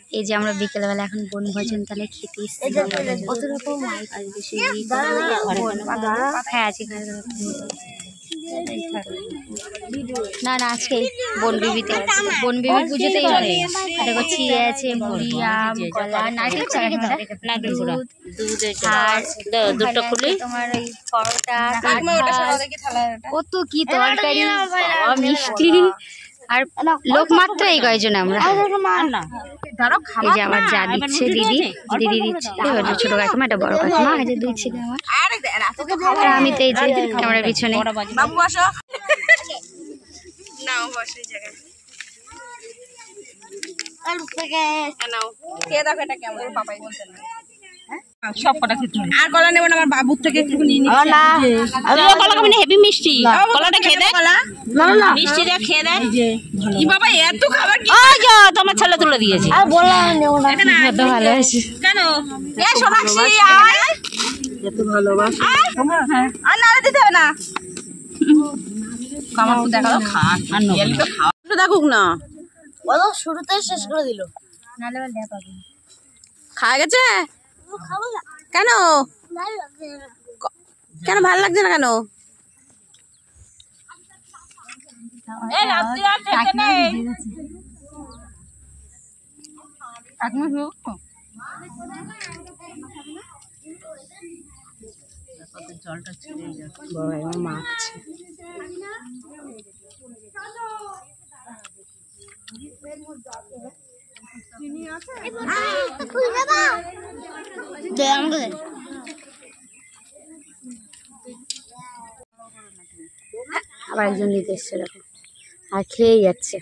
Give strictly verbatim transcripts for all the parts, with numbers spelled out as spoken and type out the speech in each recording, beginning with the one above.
এই যে আমরা বিকেলবেলা এখন বনভোজন তাহলে খেতে এসেছি। হ্যাঁ আছে না না আজকে বনবিবিতে বনবিবি পুজোতেই হবে। দেখো চিড়ে আছে, মুড়ি, আম, কলা, নারকেল, আর দুটো খুলি তোমার ওই পরোটা, কত কি তরকারি, মিষ্টি, আর লোক মাত্র এই কয়েকজন আমরা। এই যে আমার যা দিচ্ছে দিদি দিদি দিচ্ছে ছোট কাকিমা, একটা বড় কাকিমা, এই যে দুই ছেলে আমার, আর আমি তো এই যে ক্যামেরার পিছনে। সব কটা খেতে হবে। আর কলা নেব না, আমার বাবুর থেকে একটু নিয়ে নিচ্ছি। না আমিও কলা খাবো না, হেভি মিষ্টি। কলাটা খেয়ে দে, কলা না না মিষ্টিটা খেয়ে দে। ই বাবা এত খাবার কি? ওই যা তোমার ছেলে তুলে দিয়েছে। আর বলা নেব না, এটা কত ভালো আছে। কেন এ সোনাক্ষী আয়, এত ভালোবাসা হ্যাঁ। আর নাড়া দিতে হবে না, কামার তো দেখালো খা আর নল তো খাওয়া তো দেখুক না, বলো শুরুতে শেষ করে দিল। নালে বল দেখা পাবি খা গেছে। কেন কেন ভালো লাগছে না কেন? জলটা ছেড়ে যাচ্ছে, মাখছে। আবার একজন নিতে এসছে দেখো, আর খেয়ে যাচ্ছে।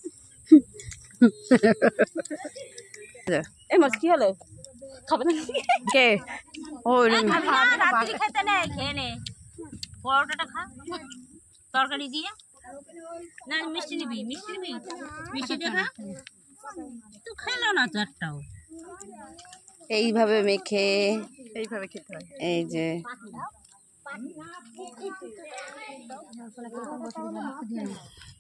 এই মাছ কি হলো? খাবে না কে? ও রাত্রি খেতে নেই, খেয়ে নে পরোটাটা খা তরকারি দিয়ে। না মিষ্টি নিবি, মিষ্টি নিবি, মিষ্টিটা খা। তো খেলো না তো একটাও। এইভাবে মেখে এইভাবে খেতে হয়। এই যে